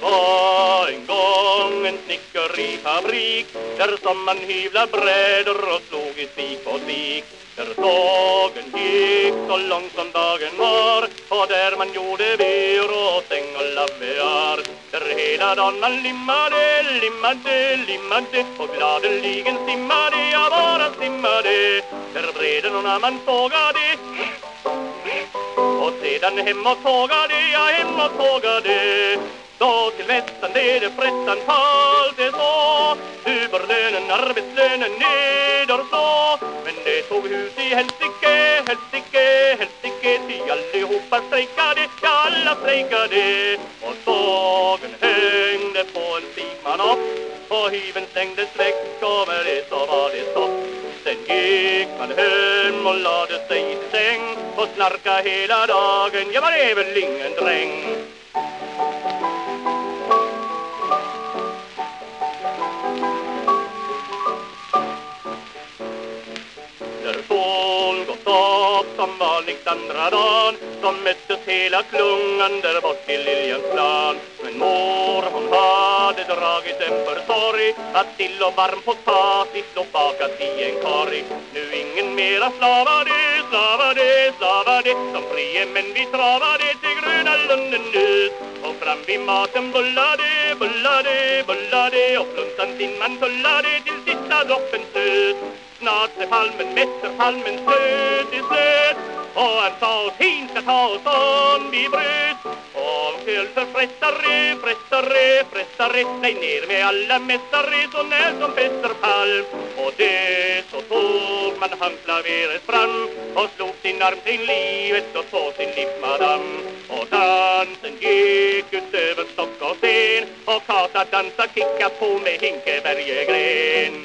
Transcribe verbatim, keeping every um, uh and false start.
var en gång en snickerifabrik där som man hyvla brädor och slog i spik på spik. Där sågen gick så långt som dagen var och där man gjorde vir och säng och lavear. Där hela dagen man limmade, limmade, limmade och gladeligen simmade, jag bara simmade. Där brädorna man sågade och sedan hem och tågade, jag hem och tågade. Så till västan det är frättan fallt det så. Uberlönen, arbetslönen neder så. Men det tog hus i helsike, helsike, helsike. Ty allihopa strejkade, ja alla strejkade. Och sågen hängde på en stigman upp. Och hyven stängdes väck och med det så var det stopp. Sen gick man hem och lade sig i säng och snarka hela dagen, ja man är väl ingen dräng. När sol gått upp som vanligt andra dagen, så möttes hela klungan där bort till Liljansplan. Men mor hon hade dragit en försorg att till och varm potatis låg bakat i en korg. Nu ingen mera slavade, slavade, slavade, som frie men vi travade till gröna lunden ut. Och fram vid maten bullade, bullade, bullade, och fluntan sin man tullade till sista droppen slut. Snart är palmen mätter, palmen söt i söt. Och han sa oss hin ska ta oss om vi bröt. Och köl för frestare, frestare, frestare. Nej ner med alla mästare så när som fäster palm. Och det så tog man hans klaveret fram och slog sin arm till livet och så sin livsmadam. Och dansen gick ut över stock och sten och Kata dansa kicka på med Hinkebergegren.